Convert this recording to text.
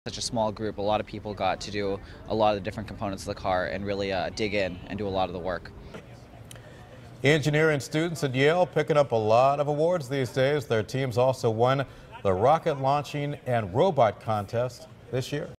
Such a small group, a lot of people got to do a lot of the different components of the car and really dig in and do a lot of the work. Engineering students at Yale picking up a lot of awards these days. Their teams also won the rocket launching and robot contest this year.